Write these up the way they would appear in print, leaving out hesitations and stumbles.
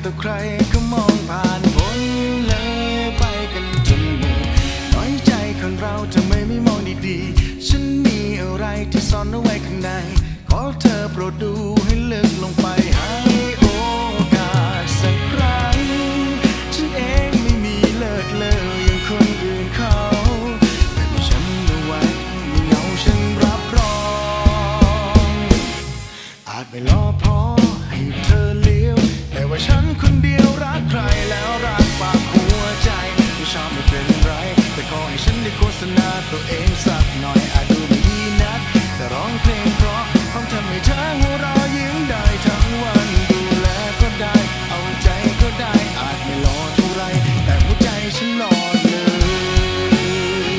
แต่ใครก็มองผ่านพ้นเลยไปกันจนเหนื่อยน้อยใจคนเราทำไมไม่มองดีๆฉันมีอะไรที่ซ่อนเอาไว้ข้างในขอเธอโปรดดูให้ลึกลงไปให้โอกาสสักครั้งฉันเองไม่มีเลิศเลยอย่างคนอื่นเขาแต่มีฉันเอาไว้มีเงาฉันรับรองอาจไม่หล่อพอให้เธอเลี้ยวแต่ว่าฉันคนเดียวรักใครแล้วรักฝากหัวใจไม่ชอบไม่เป็นไรแต่ขอให้ฉันได้โฆษณาตัวเองสักหน่อยอาจดูไม่ดีนักแต่ร้องเพลงเพราะต้องทำให้เธอหัวเราะยิ้มได้ทั้งวันดูแลก็ได้เอาใจก็ได้อาจไม่หล่อเท่าไรแต่หัวใจฉันหล่อเลย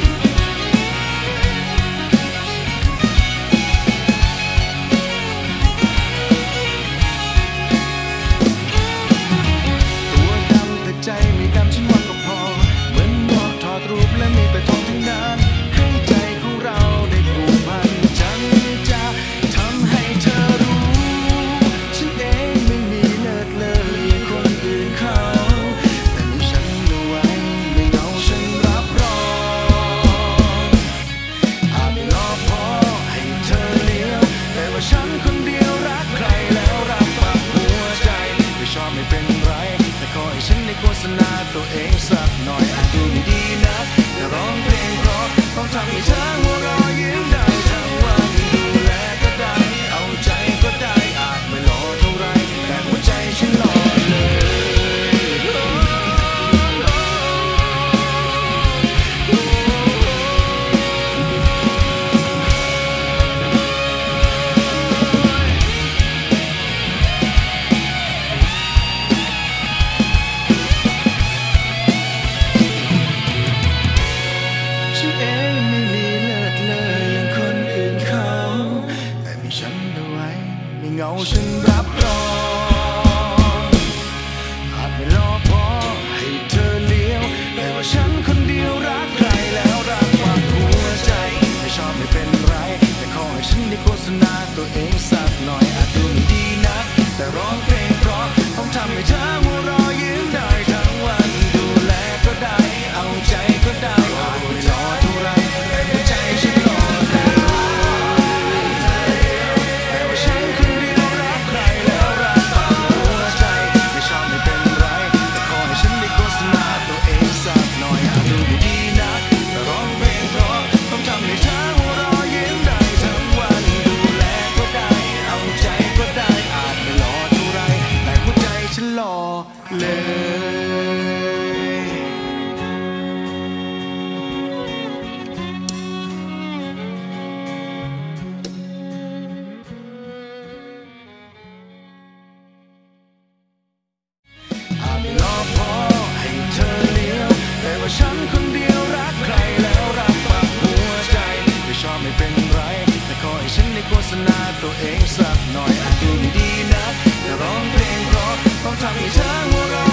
ตัวดำแต่ใจไม่ดำฉันว่าก็พอเหมือนหมอกถอดรูปและมีแต่ทองทั้งนั้นให้ใจของเราได้ผูกพันฉันจะทำให้เธอรู้ฉันเองไม่มีเลิศเลยอย่างคนอื่นเขาแต่มีฉันเอาไว้ไม่เงาฉันรับรองอาจไม่หล่อพอให้เธอเลี้ยวแต่ว่าฉันคนเดียวรักใครแล้วรักฝากหัวใจไม่ชอบไม่เป็นไรแต่ขอให้ฉันได้โฆษณาตัวเองสักหน่อยอาจดูไม่ดีนะแต่ร้องเพลงเพราะต้องทำให้เธอหัวเราะยิ้มได้ทั้งวันดูแลก็ได้เอาใจก็ได้อาจไม่หล่อเท่าไรแต่หัวใจฉันหล่อฉันเองไม่มีเลิศเลยอย่างคนอื่นเขาแต่มีฉันเอาไว้มีเงาฉันรับรองอาจไม่หล่อพอให้เธอเลี้ยวแต่ว่าฉันคนเดียวรักใครแล้วรักฝากหัวใจไม่ชอบไม่เป็นไรแต่ขอให้ฉันได้โฆษณาตัวเองสักหน่อยอาจดูไม่ดีนักแต่ร้องเพลงเพราะต้องทำให้เธอหัวเราะยิ้มได้ทั้งวันดูแลก็ได้เอาใจก็ได้อาจไม่หล่อเท่าไรแต่หัวใจฉันหล่อเลยแต่ว่าฉันคนเดียวรักใครแล้วรักฝากหัวใจไม่ชอบไม่เป็นไรแต่ขอให้ฉันได้โฆษณาตัวเองสักหน่อยอาจดูไม่ดีนักแต่ร้องเพลงเพราะต้องทำให้เธอหัวเราะยิ้มได้ทั้งวันดูแลก็ได้เอาใจก็ได้อาจไม่หล่อเท่าไรแต่หัวใจฉันหล่อเลยอาจไม่หล่อพอให้เธอเลี้ยวแต่ว่าฉันคนเดียวรักใครแล้วรักฝากหัวใจไม่ชอบไม่เป็นไรแต่ขอให้ฉันได้โฆษณาตัวเองสักหน่อยอาจดูไม่ดีนักแต่ร้องเพลงเพราะต้องทำให้เธอหัวเราะ